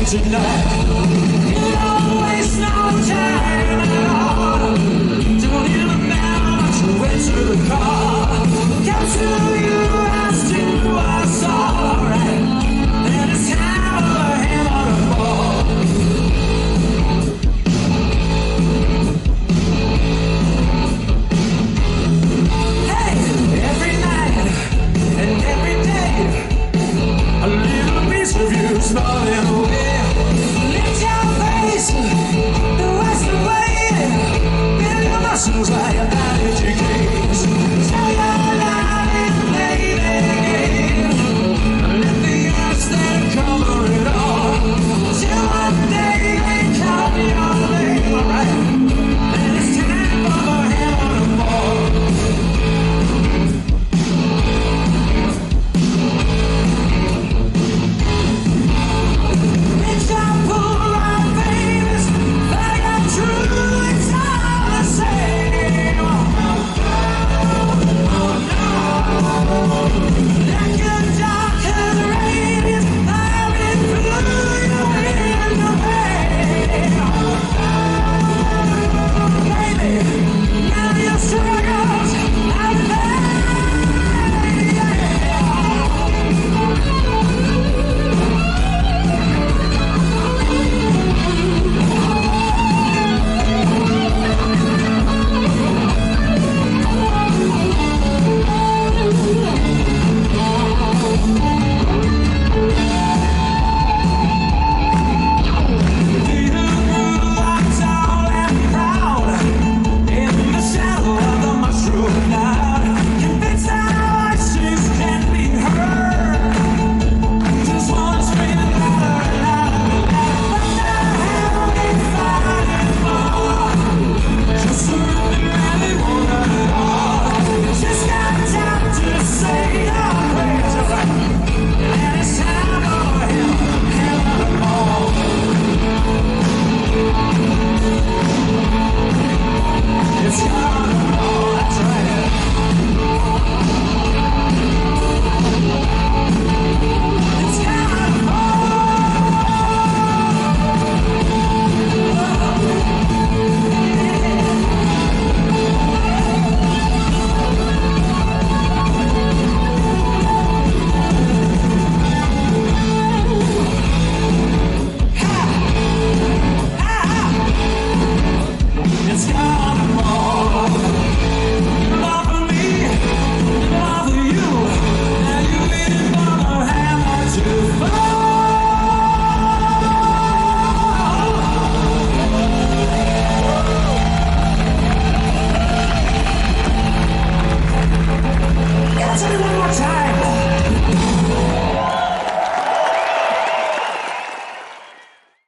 tonight. You don't waste no time at all. Don't even matter much you went to the car. Come to you as to us all right. And it's time for a hammer to fall. Hey, every night and every day, a little piece of you's falling away. Lift your face, the rest away. Build your muscles while you're out.